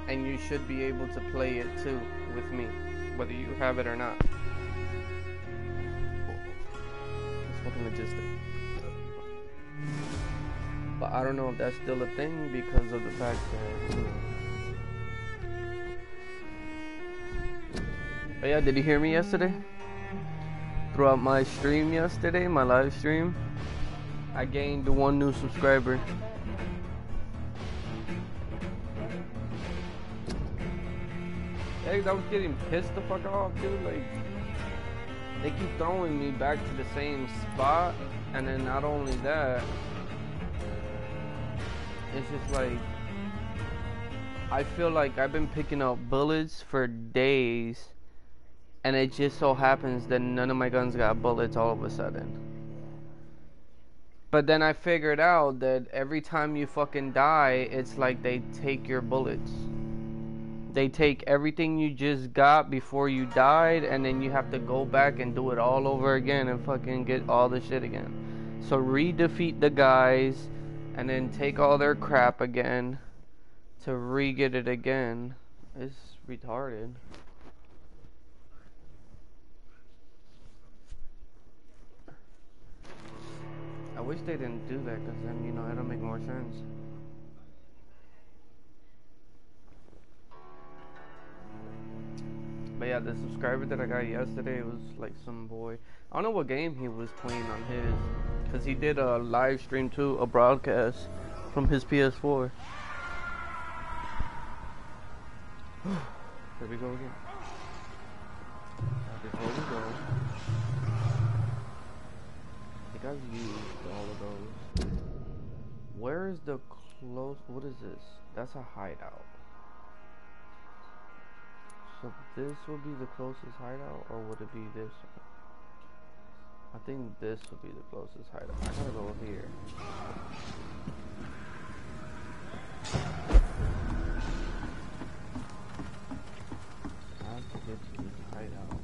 and you should be able to play it too with me, whether you have it or not. It's fucking logistic. But I don't know if that's still a thing because of the fact that. But yeah, did you hear me yesterday? Throughout my stream yesterday, my live stream, I gained 1 new subscriber. Hey, I was getting pissed the fuck off, dude. Like, they keep throwing me back to the same spot, and then not only that, it's just like, I feel like I've been picking up bullets for days, and it just so happens that none of my guns got bullets all of a sudden. But then I figured out that every time you fucking die, it's like they take your bullets. They take everything you just got before you died, and then you have to go back and do it all over again and fucking get all the shit again. So re-defeat the guys, and then take all their crap again to re-get it again. It's retarded. I wish they didn't do that, because then, you know, it'll make more sense. But yeah, the subscriber that I got yesterday was like some boy. I don't know what game he was playing on his, because he did a live stream too, a broadcast from his PS4. Here we go again. Now before we go, I think I've used all of those. Where is the close? What is this? That's a hideout. So this will be the closest hideout, or would it be this one? I think this will be the closest hideout. I gotta go here. I have to get to this hideout.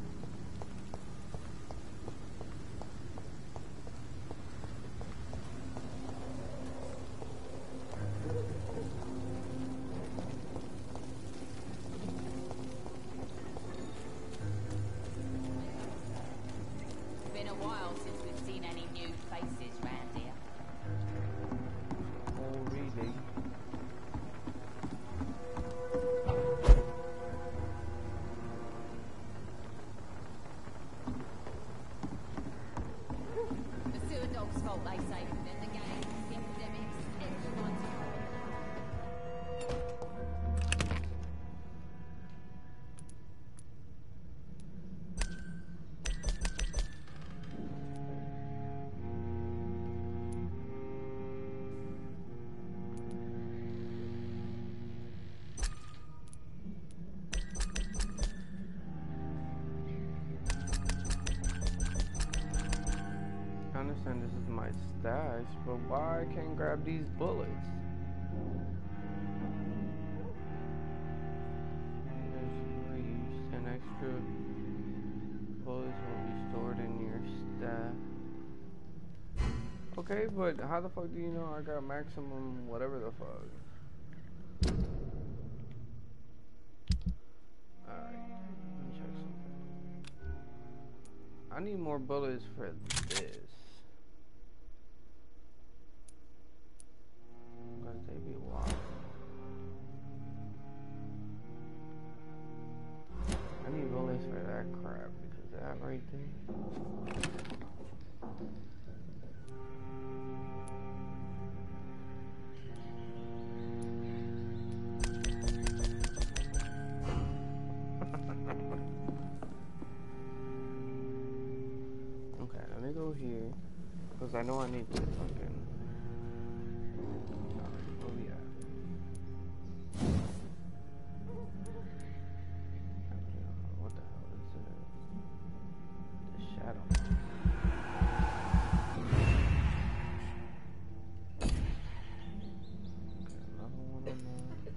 I understand this is my stash, but why I can't grab these bullets? There's reefs, and extra bullets will be stored in your stash. Okay, but how the fuck do you know I got maximum whatever the fuck? Alright, let me check something. I need more bullets for this. Because they be wild. I need bullets for that crap, because that right there. Okay, let me go here, because I know I need to fucking. Oh yeah. What the hell is it? The shadow. Okay, another one on that.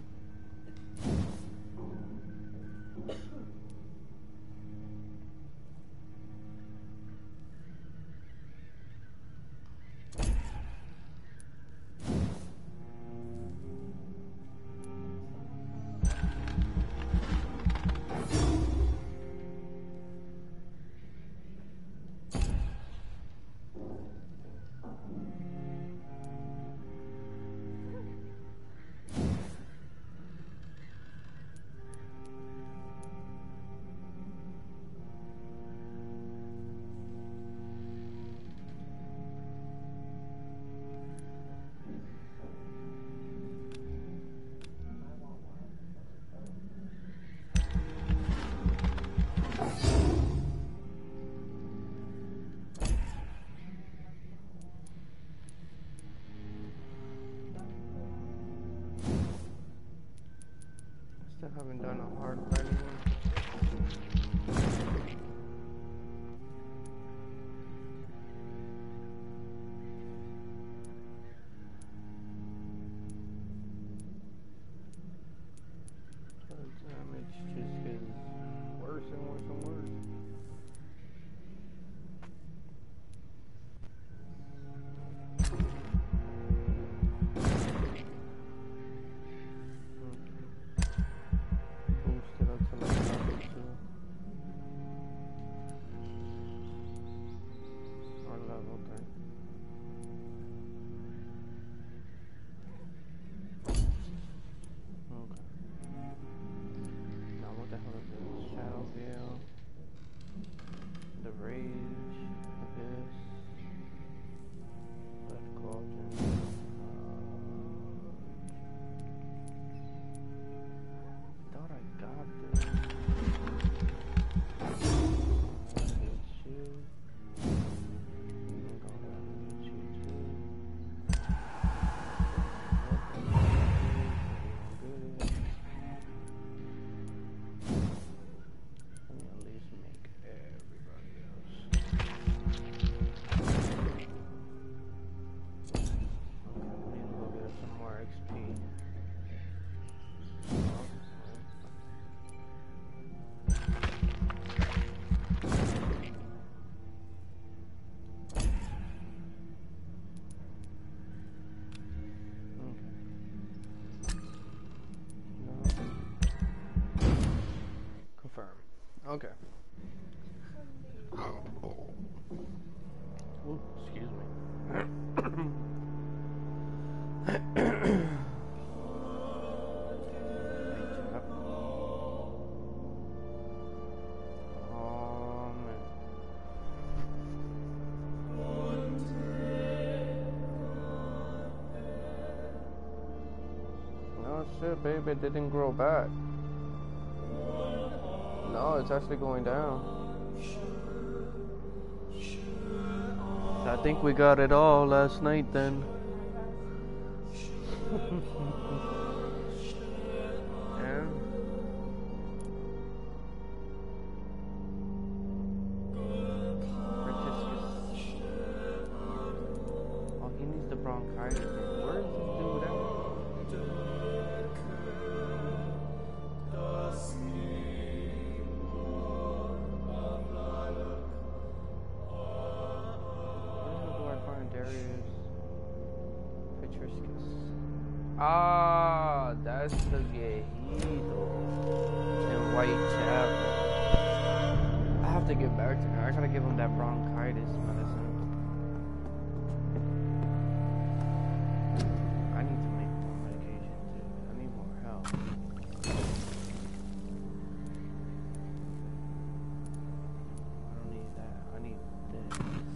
still haven't done a hard fighting one. Damage just gets worse and worse and worse. Boost it up to like level 2 or level 3. Okay. Now what the hell is this? Shadow Veil, the Rage, Abyss, Blood Cauldron. Thought I got this. Shield. I'm gonna shield too. Good. Let me at least make everybody else. Okay, we need to go get some more XP. Confirm. Okay. Ooh, excuse me. Oh man. No shit, baby, it didn't grow back. No, it's actually going down. I think we got it all last night then. Yeah. Oh, he needs the bronchitis. Where is this dude at? Darius Petriscus. Ah, that's the viejito in Whitechapel. I have to get back to him. I gotta give him that bronchitis medicine. I need to make more medication too. I need more help. I don't need that. I need this.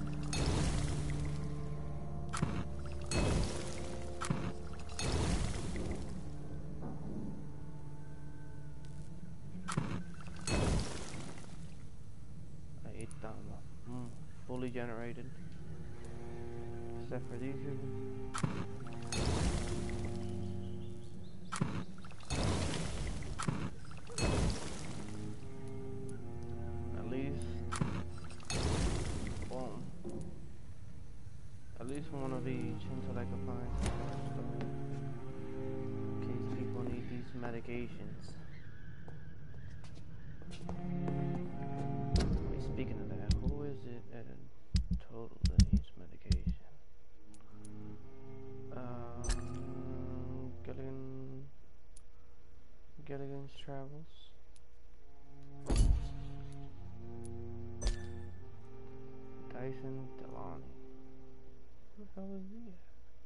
Fully generated, except for these people. At least, boom. At least one of each until I can find some in case people need these medications. Wait, speaking of that, who is it at a total that needs medication? Gilligan's Travels. Dyson Delani. Who the hell is he at?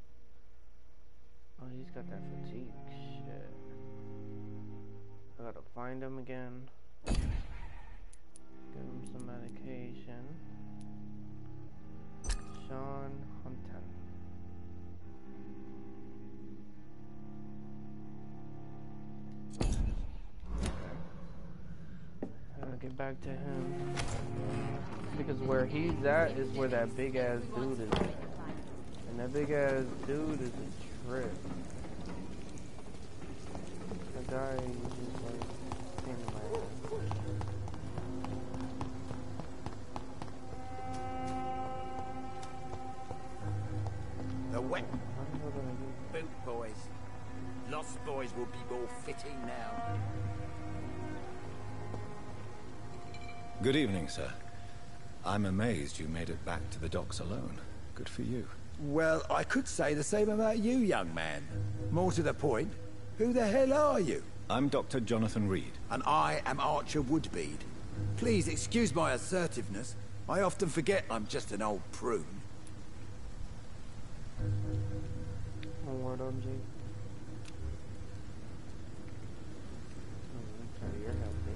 Oh, he's got that fatigue shit. I gotta find him again. Give him some medication. Sean Hunton. I gotta get back to him. Because where he's at is where that big ass dude is at. And that big ass dude is a trip. That guy is just like wet boot boys. Lost boys will be more fitting now. Good evening, sir. I'm amazed you made it back to the docks alone. Good for you. Well, I could say the same about you, young man. More to the point, who the hell are you? I'm Dr. Jonathan Reed. And I am Archer Woodbead. Please excuse my assertiveness. I often forget I'm just an old prune. Word up, Jake. Okay, you're healthy.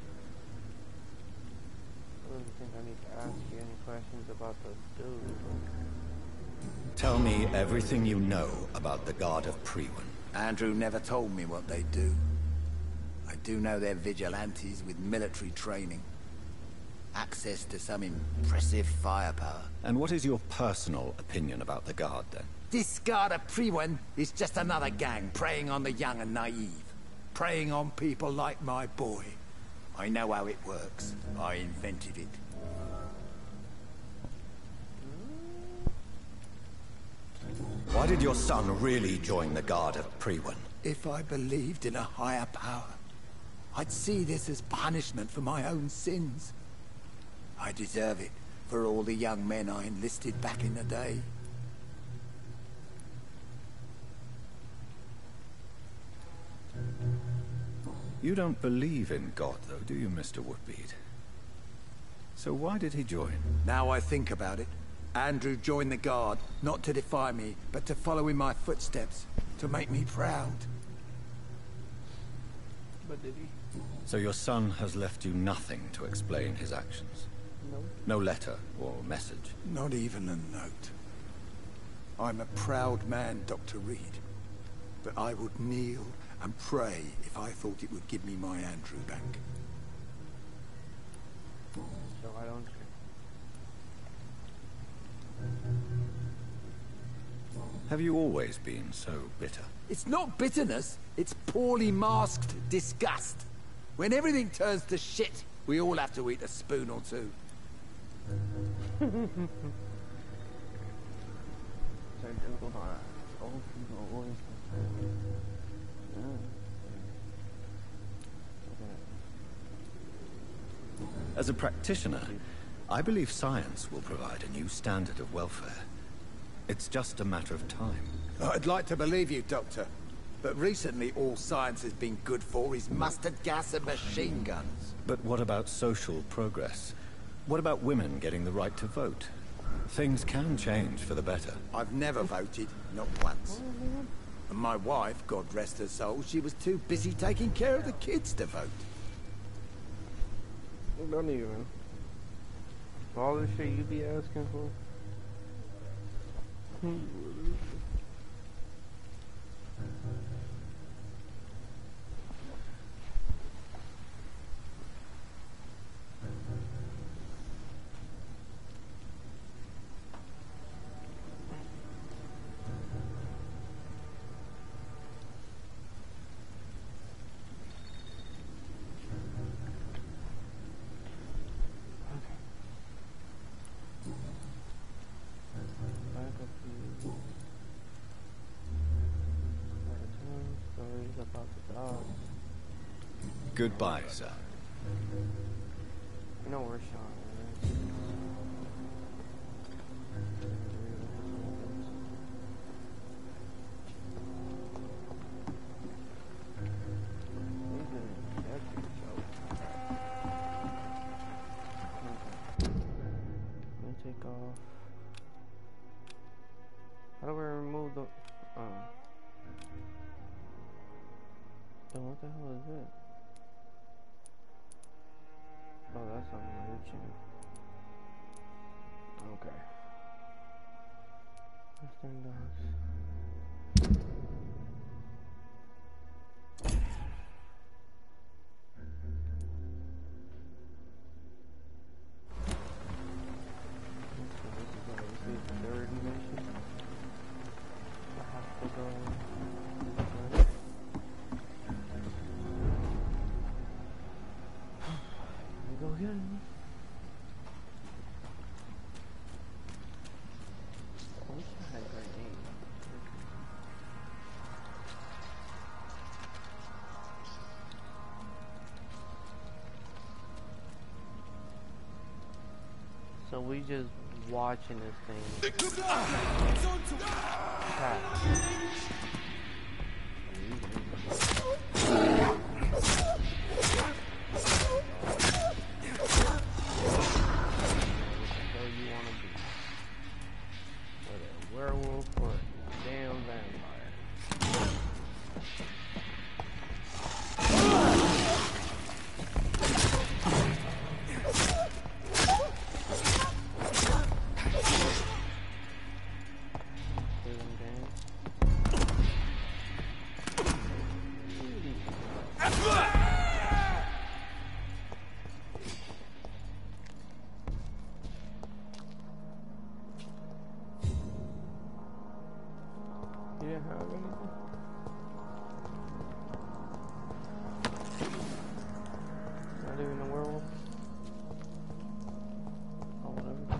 I don't think I need to ask you any questions about the dude. Tell me everything you know about the Guard of Priwen. Andrew never told me what they do. I do know they're vigilantes with military training. Access to some impressive firepower. And what is your personal opinion about the Guard, then? This Guard of Priwen is just another gang preying on the young and naive. Preying on people like my boy. I know how it works. I invented it. Why did your son really join the Guard of Priwen? If I believed in a higher power, I'd see this as punishment for my own sins. I deserve it for all the young men I enlisted back in the day. You don't believe in God, though, do you, Mr. Woodbead? So why did he join? Now I think about it, Andrew joined the Guard, not to defy me, but to follow in my footsteps, to make me proud. But did he? So your son has left you nothing to explain his actions? No. No letter or message? Not even a note. I'm a proud man, Dr. Reed. But I would kneel and pray if I thought it would give me my Andrew back. So I don't... Have you always been so bitter? It's not bitterness, it's poorly masked disgust. When everything turns to shit, we all have to eat a spoon or two. As a practitioner, I believe science will provide a new standard of welfare. It's just a matter of time. I'd like to believe you, Doctor. But recently all science has been good for is mustard gas and machine guns. But what about social progress? What about women getting the right to vote? Things can change for the better. I've never voted, not once. And my wife, God rest her soul, she was too busy taking care of the kids to vote. Don't even. All the shit you be asking for. Goodbye, sir. You know we're shot, right? Let me take off. How do we remove the... Then what the hell is it? Oh, that's on merchant. Okay. Western docks. So this is obviously the third mission. I have to go. Go again. I wish I had grenade. So we just watching this thing. Cat. Werewolf or a damn vampire. You didn't have anything? Not even a werewolf? Oh, whatever.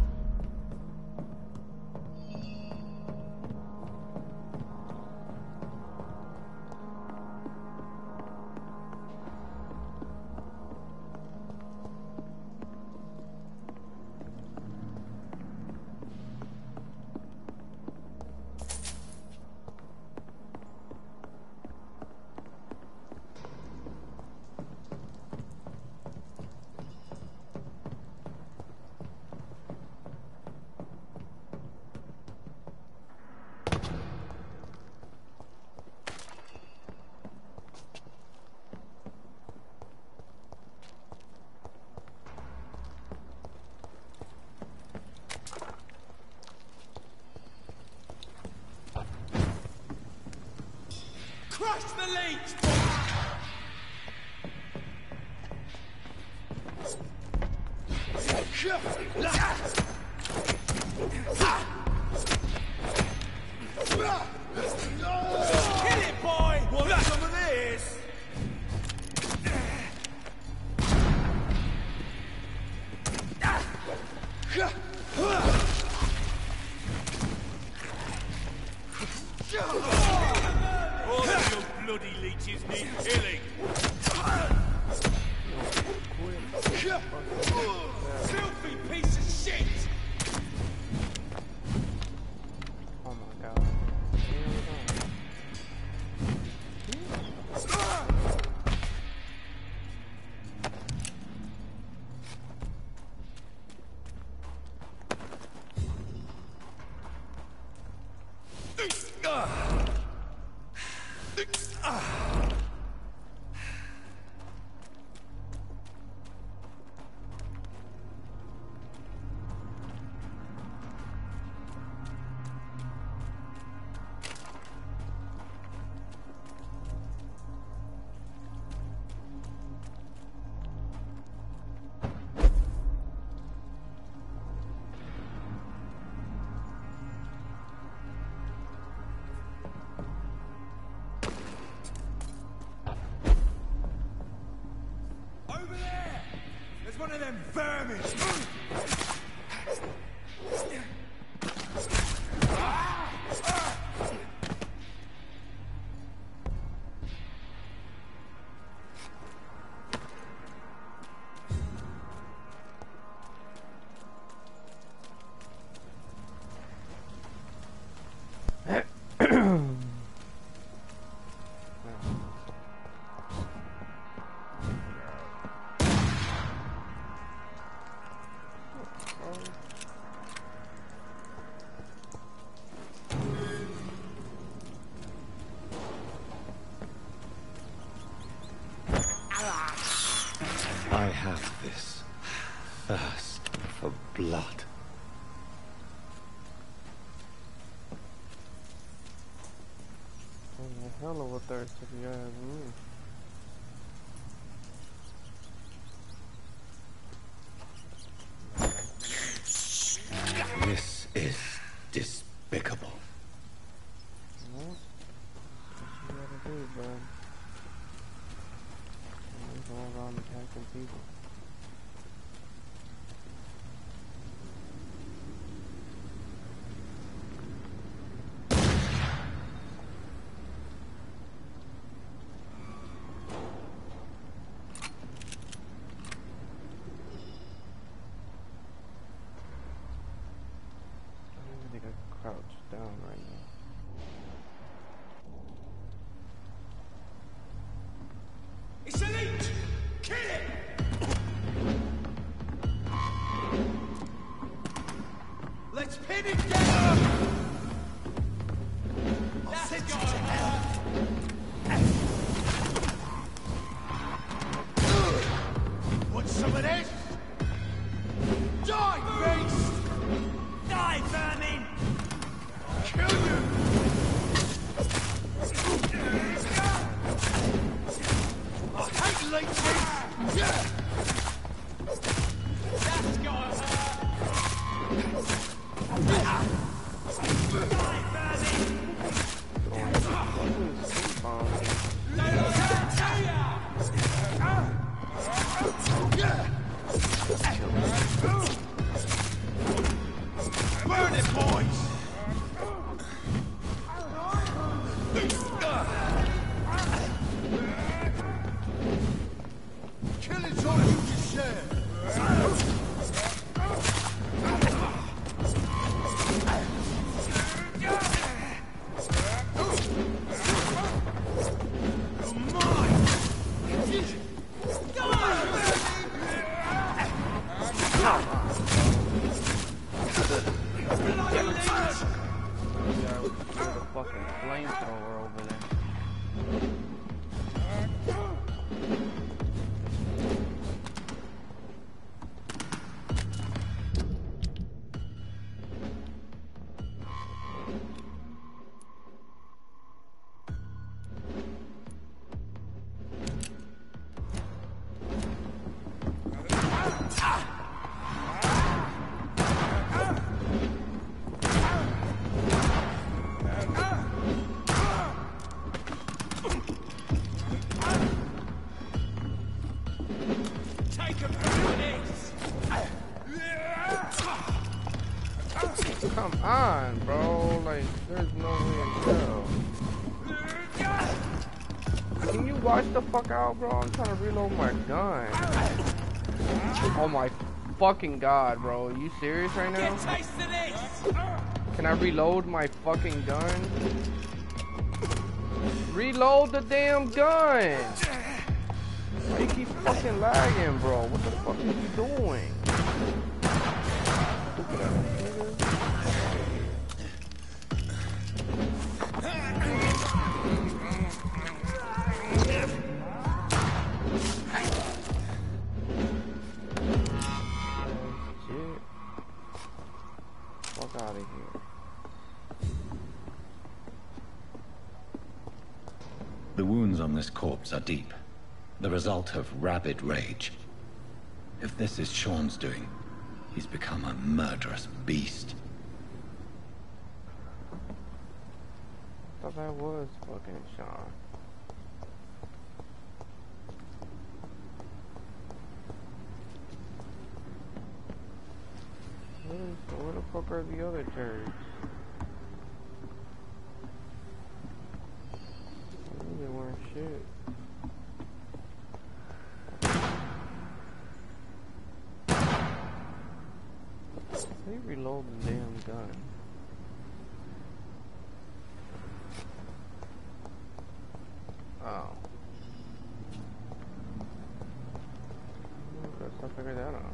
Crush the leech! Kill it, boy! Want some of this? All of your bloody leeches need killing. Filthy piece of shit! Oh my god. Over there! There's one of them vermin! I have this thirst for blood. A hell of a thirst if you ask me. This is despicable. Well, what you gotta do, bud? It's all around attacking people. Come on, bro. Like, there's no way in hell. Can you watch the fuck out, bro? I'm trying to reload my gun. Oh my fucking god, bro. Are you serious right now? Can I reload my fucking gun? Reload the damn gun! Why you keep fucking lagging, bro? What the fuck are you doing? Stupid ass nigga. Shit. Fuck out of here. The wounds on this corpse are deep, the result of rabid rage. If this is Sean's doing, he's become a murderous beast. I thought that was fucking Sean. Where the fuck are the other turds? They weren't shit. How you reload the damn gun? Oh. Guess I figured that out.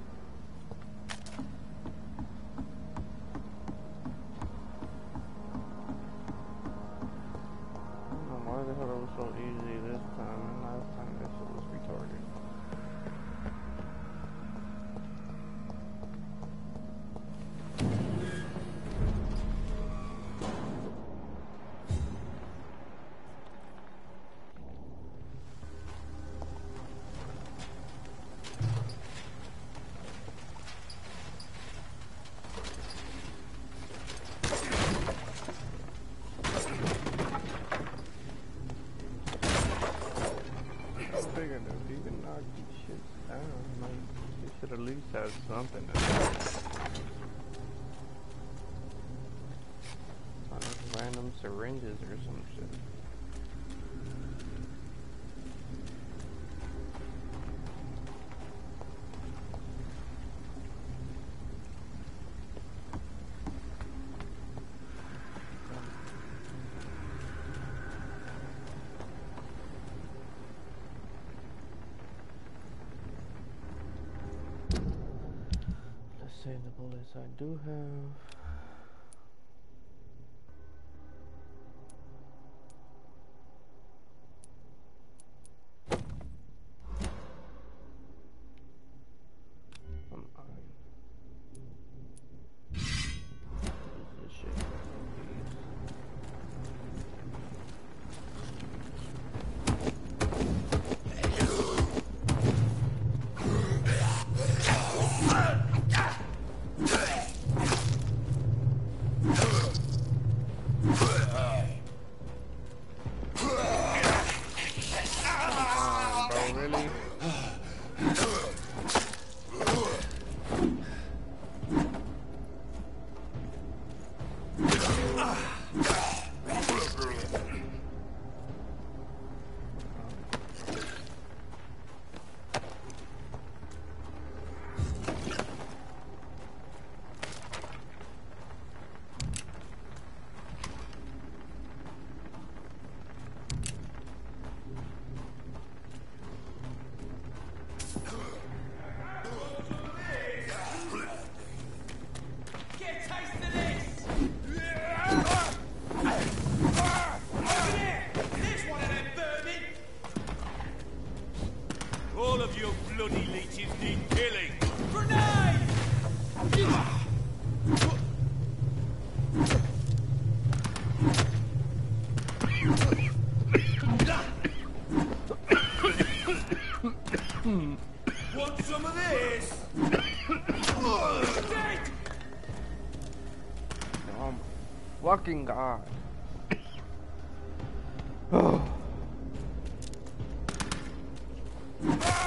Why the hell it was so easy this time and last time that shit was retarded. At least has something to do. Random syringes or some shit. Save the bullets I do have. Want some of this? Oh my fucking god.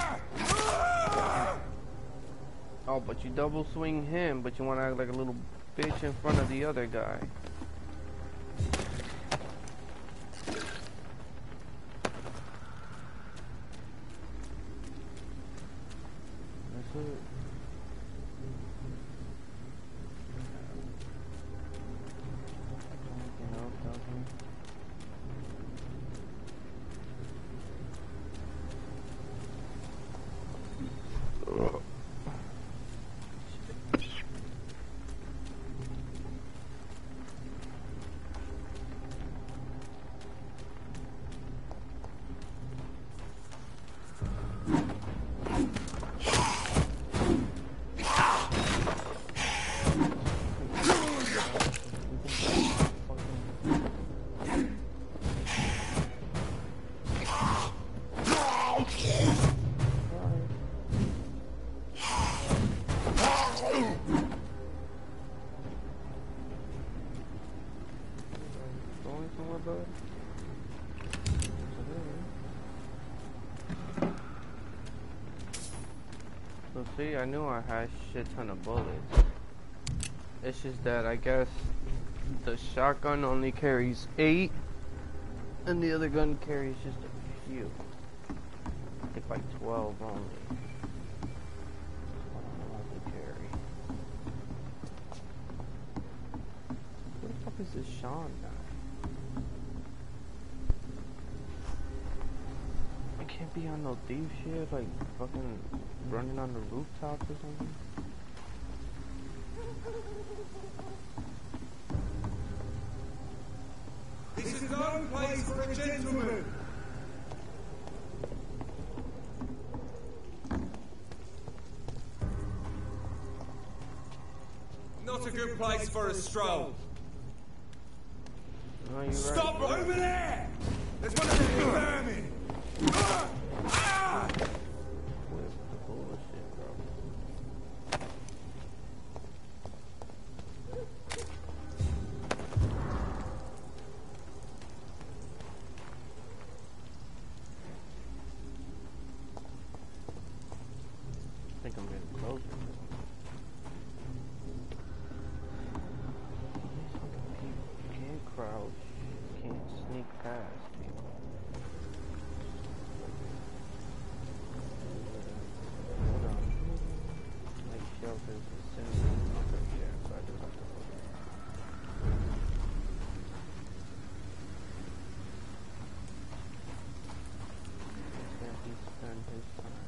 Oh, but you double swing him, but you want to act like a little bitch in front of the other guy. That's it. So see, I knew I had a shit ton of bullets. It's just that I guess the shotgun only carries 8 and the other gun carries just a few. I think like 12 only. Where the fuck is this Sean guy? I can't be on no thief shit, like fucking running on the rooftops or something. This is no place for a gentleman. Not a good place for a stroll. No, you're right. Stop over there! There's one of them vermin! Bullshit, bro. I think I'm getting closer. These fucking people can't crouch, can't sneak past people. Hold on. Like shelters as soon as okay, yeah, so I just have to hold it. Can't he spend his time?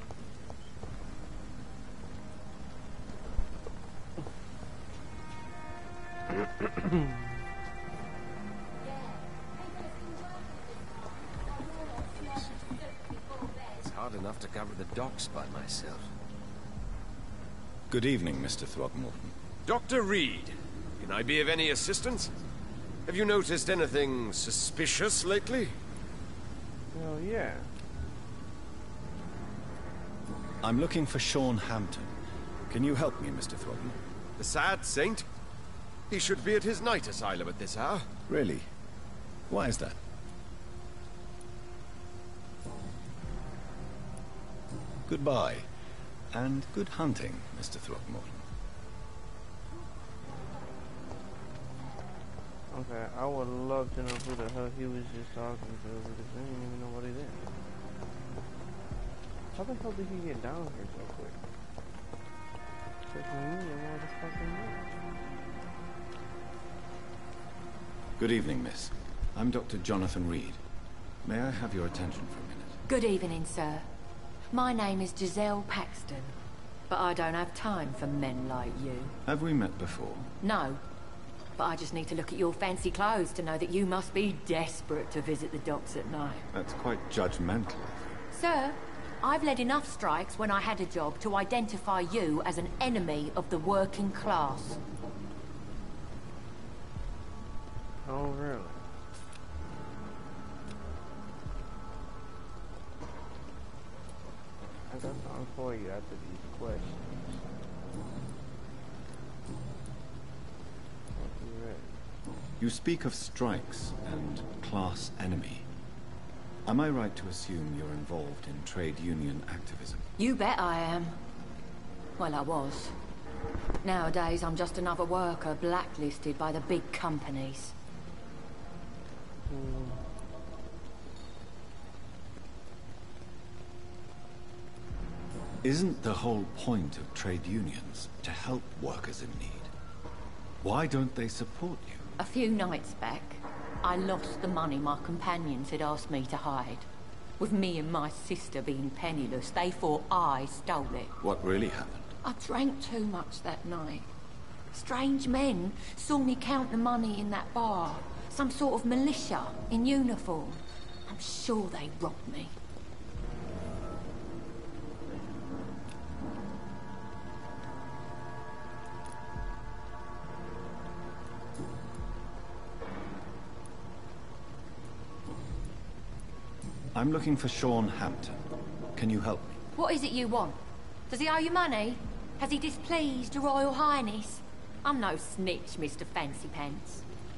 It's hard enough to cover the docks by myself. Good evening, Mr. Throckmorton. Dr. Reed, can I be of any assistance? Have you noticed anything suspicious lately? Hell yeah. I'm looking for Sean Hampton. Can you help me, Mr. Throckmorton? The sad saint? He should be at his night asylum at this hour. Really? Why is that? Goodbye. And good hunting, Mr. Throckmorton. Okay, I would love to know who the hell he was just talking to because I didn't even know what he did. How the hell did he get down here so quick? Took me a motherfucking minute. Good evening, miss. I'm Dr. Jonathan Reed. May I have your attention for a minute? Good evening, sir. My name is Giselle Paxton, but I don't have time for men like you. Have we met before? No, but I just need to look at your fancy clothes to know that you must be desperate to visit the docks at night. That's quite judgmental. Sir, I've led enough strikes when I had a job to identify you as an enemy of the working class. Oh, really? I got something for you after these questions. Hope you're ready. You speak of strikes and class enemy. Am I right to assume you're involved in trade union activism? You bet I am. Well, I was. Nowadays, I'm just another worker blacklisted by the big companies. Isn't the whole point of trade unions to help workers in need? Why don't they support you? A few nights back, I lost the money my companions had asked me to hide. With me and my sister being penniless, they thought I stole it. What really happened? I drank too much that night. Strange men saw me count the money in that bar. Some sort of militia in uniform. I'm sure they robbed me. I'm looking for Sean Hampton. Can you help me? What is it you want? Does he owe you money? Has he displeased your Royal Highness? I'm no snitch, Mr. Fancy Pants.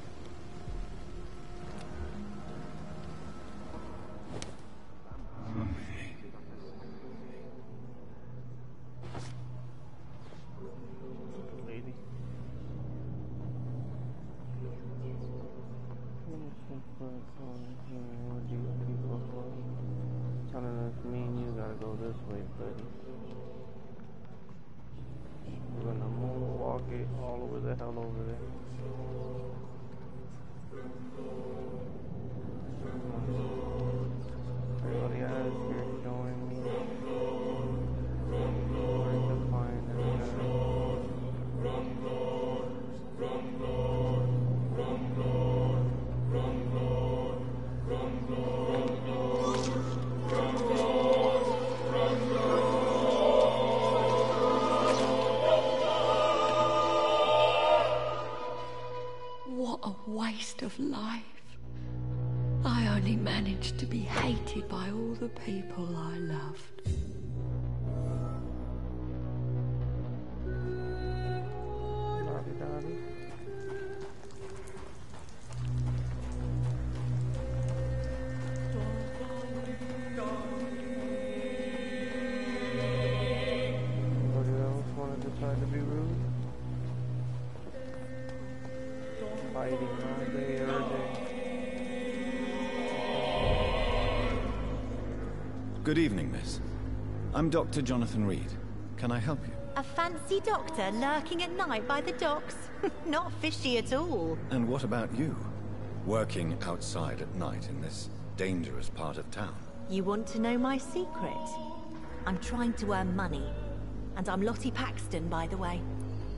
Lady. Telling us me and you gotta go this way, buddy. We're gonna moonwalk it all over the hell over there. Everybody out here showing me where to find them. What a waste of life. I only managed to be hated by all the people I loved. Daddy. Anybody else want to decide to be rude? Fighting all day, every day. Good evening, miss. I'm Dr. Jonathan Reed. Can I help you? A fancy doctor lurking at night by the docks? Not fishy at all. And what about you? Working outside at night in this dangerous part of town? You want to know my secret? I'm trying to earn money. And I'm Lottie Paxton, by the way.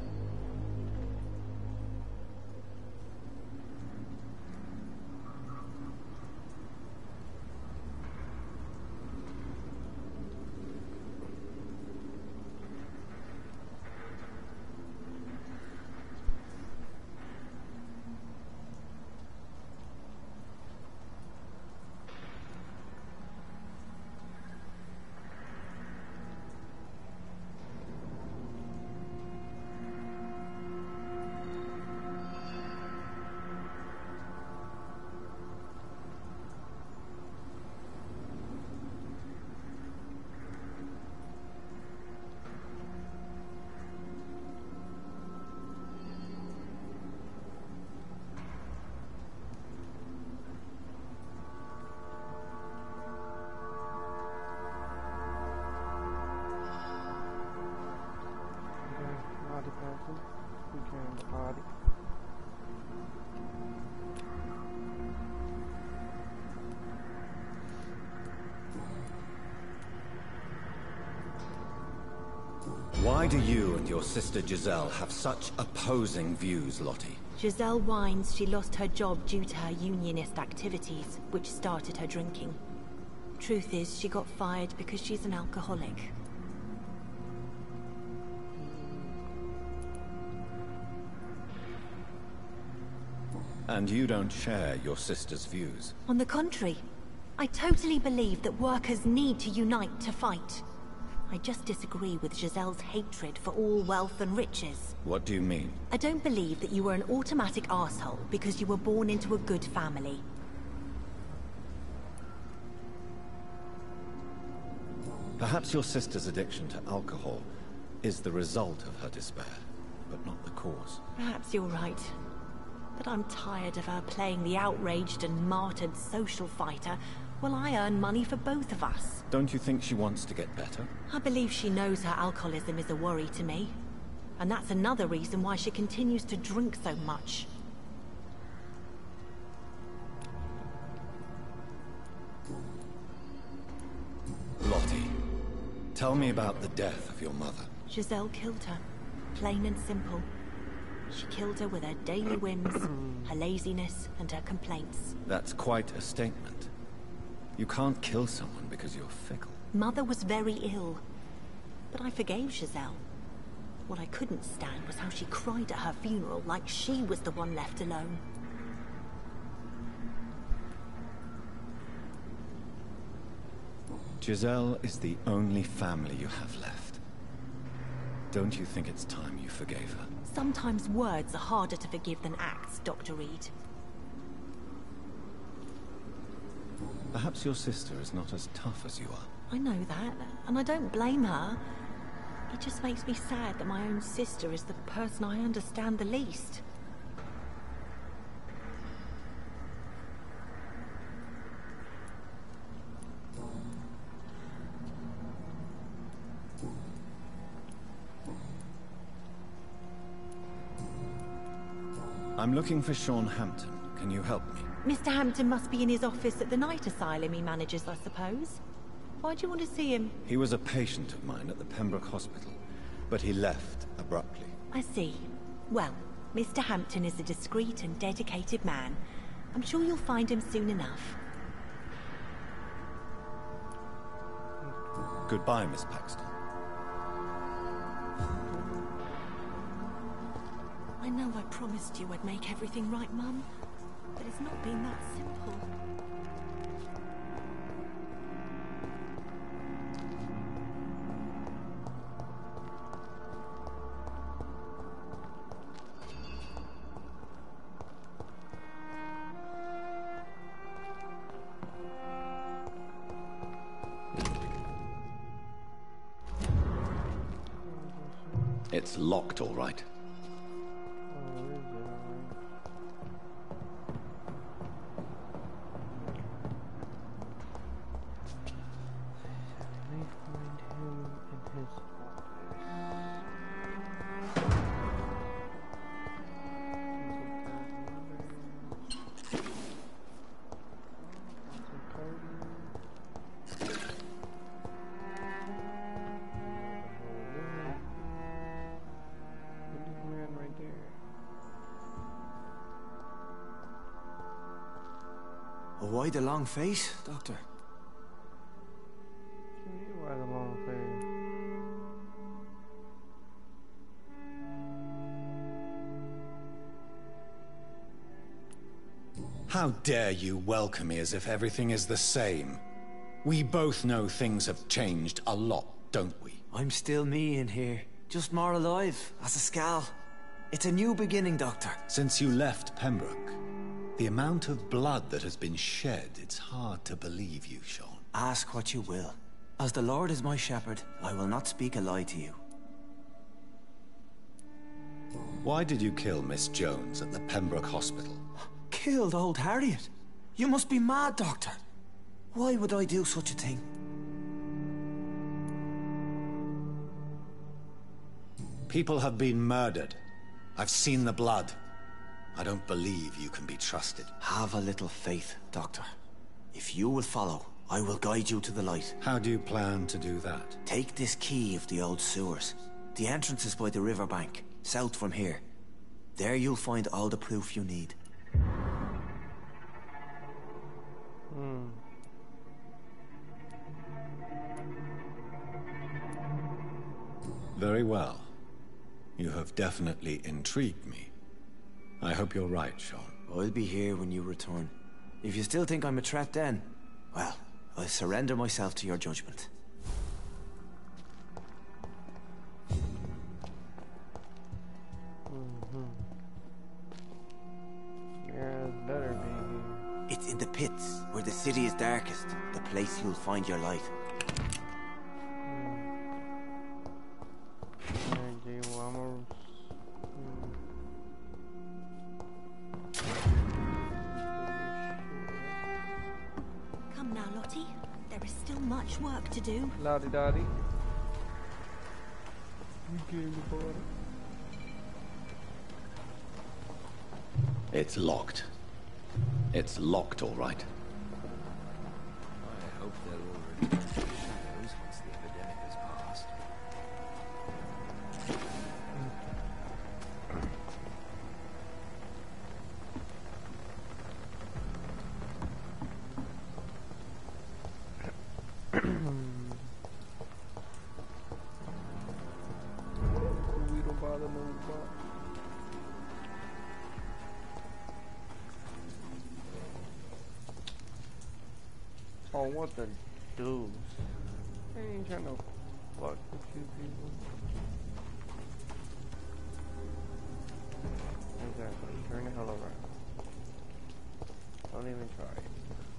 Why do you and your sister Giselle have such opposing views, Lottie? Giselle whines she lost her job due to her unionist activities, which started her drinking. Truth is, she got fired because she's an alcoholic. And you don't share your sister's views? On the contrary, I totally believe that workers need to unite to fight. I just disagree with Giselle's hatred for all wealth and riches. What do you mean? I don't believe that you were an automatic arsehole because you were born into a good family. Perhaps your sister's addiction to alcohol is the result of her despair, but not the cause. Perhaps you're right. But I'm tired of her playing the outraged and martyred social fighter while I earn money for both of us. Don't you think she wants to get better? I believe she knows her alcoholism is a worry to me. And that's another reason why she continues to drink so much. Lottie, tell me about the death of your mother. Giselle killed her. Plain and simple. She killed her with her daily whims, her laziness, and her complaints. That's quite a statement. You can't kill someone because you're fickle. Mother was very ill. But I forgave Giselle. What I couldn't stand was how she cried at her funeral like she was the one left alone. Giselle is the only family you have left. Don't you think it's time you forgave her? Sometimes words are harder to forgive than acts, Dr. Reed. Perhaps your sister is not as tough as you are. I know that, and I don't blame her. It just makes me sad that my own sister is the person I understand the least. I'm looking for Sean Hampton. Can you help me? Mr. Hampton must be in his office at the night asylum he manages, I suppose. Why do you want to see him? He was a patient of mine at the Pembroke Hospital, but he left abruptly. I see. Well, Mr. Hampton is a discreet and dedicated man. I'm sure you'll find him soon enough. Goodbye, Miss Paxton. I know I promised you I'd make everything right, Mum, but it's not been that simple. It's locked, all right. Why the long face, Doctor? Why the long face? How dare you welcome me as if everything is the same? We both know things have changed a lot, don't we? I'm still me in here, just more alive, as a Skal. It's a new beginning, Doctor. Since you left Pembroke, the amount of blood that has been shed, it's hard to believe you, Sean. Ask what you will. As the Lord is my shepherd, I will not speak a lie to you. Why did you kill Miss Jones at the Pembroke Hospital? Killed old Harriet? You must be mad, Doctor. Why would I do such a thing? People have been murdered. I've seen the blood. I don't believe you can be trusted. Have a little faith, Doctor. If you will follow, I will guide you to the light. How do you plan to do that? Take this key of the old sewers. The entrance is by the riverbank, south from here. There you'll find all the proof you need. Very well. You have definitely intrigued me. I hope you're right, Sean. I'll be here when you return. If you still think I'm a threat then, well, I'll surrender myself to your judgment. Yeah, it's better being It's in the pits, where the city is darkest. The place you'll find your light. There is still much work to do. Lottie Dottie. You It's locked. It's locked, all right. I hope they'll all return to the shadows once the epidemic has passed. We don't bother nobody. Oh, what the deuce? I ain't trying to fuck with you people. Exactly. Turn the hell around. Don't even try it.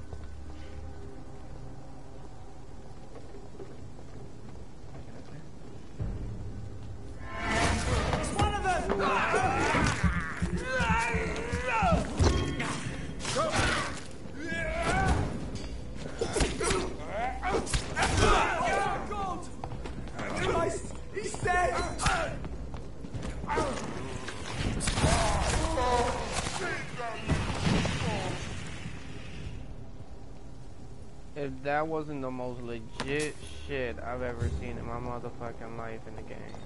If that wasn't the most legit shit I've ever seen in my motherfucking life in the game.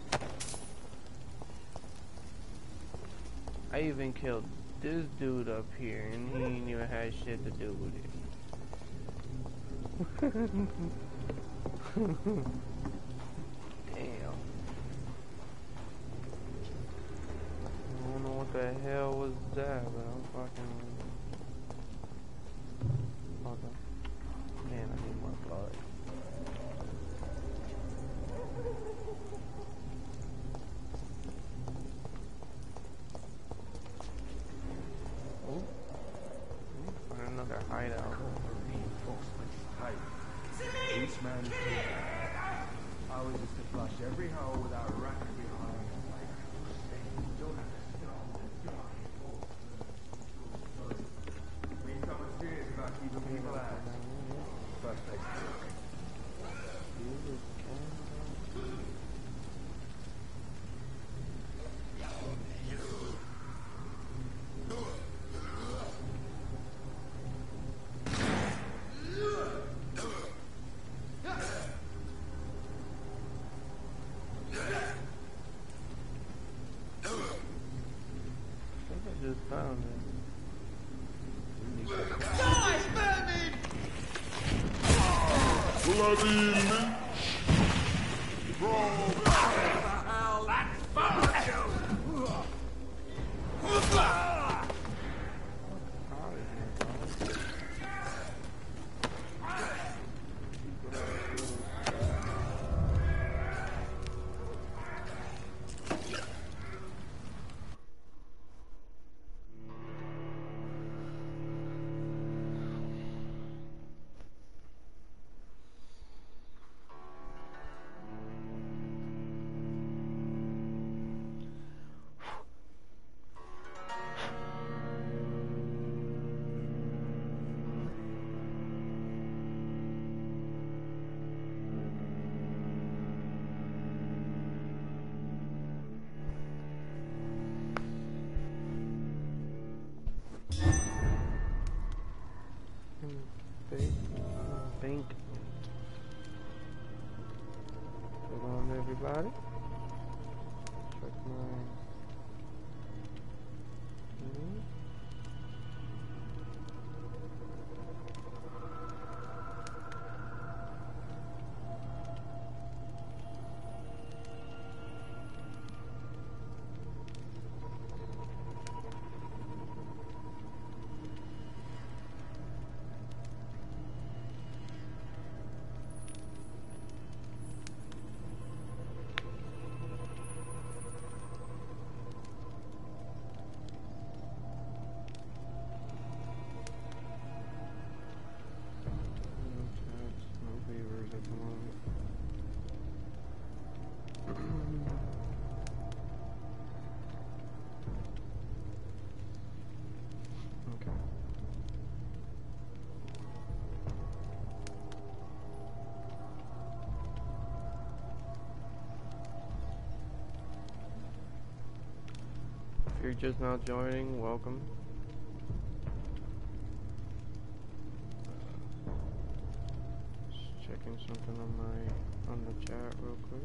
I even killed this dude up here and he ain't even had shit to do with it. Damn. I don't know what the hell was that, but I'm fucking... Hold on. Man, I need more blood. Oh. Find another hideout. Reinforcement hide. Each man is here. Ours is to flush every hole with our rack behind. Don't have to stop. We come as serious about keeping people out. First place. Just found it. Bloody leech! Bro! That's virtue! Think. Hold on, everybody. Check my. you're just now joining, welcome. Just checking something on the chat real quick.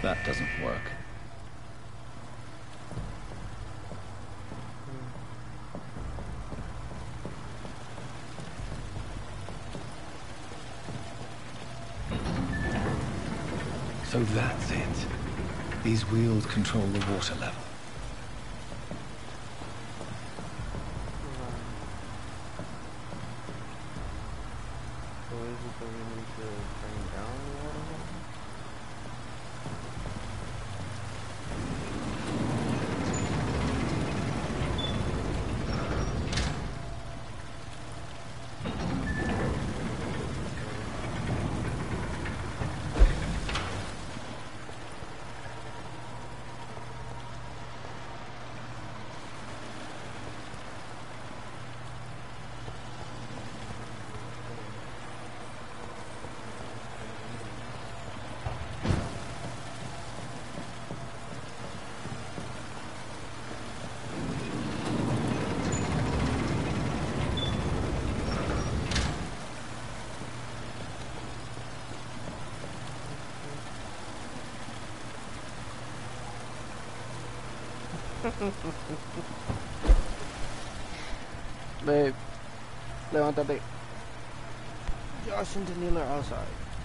That doesn't work. So that's it. These wheels control the water level. So is it that we need to bring down the water level? Babe, levántate. Josh and Daniel are outside.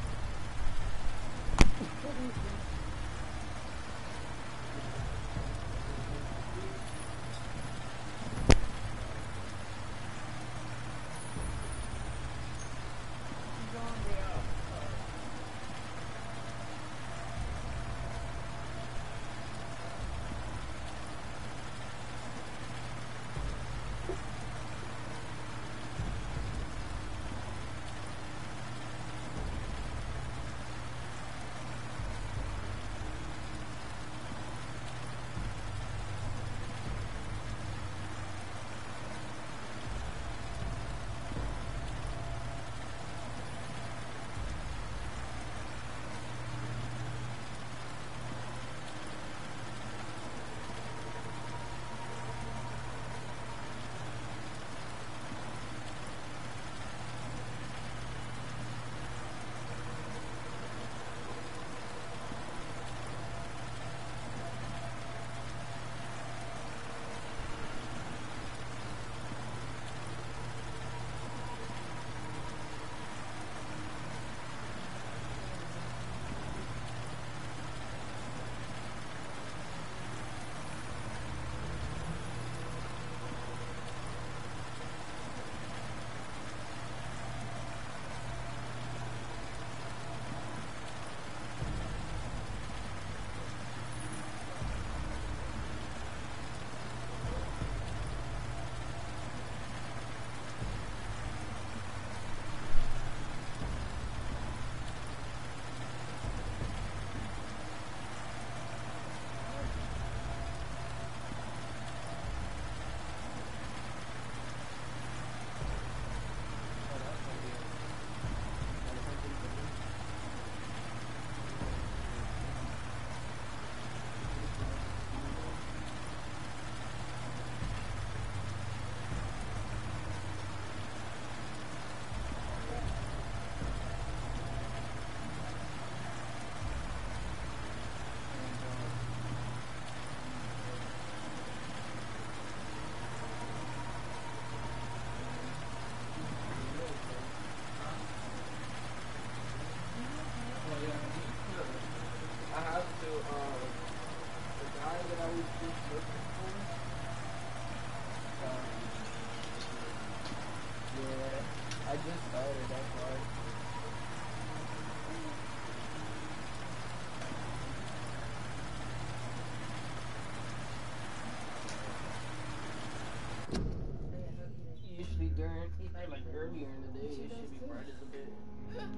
Usually during, like earlier in the day, it should be bright as a bit. That's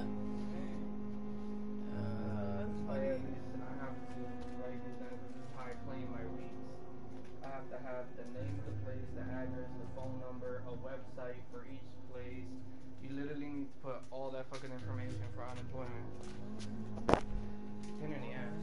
funny. I have to write these down because this is how I claim my reads. I have to have the name of the place, the address, the phone number, a website for each place. You literally need to put all that fucking information for unemployment. Pain in the ass.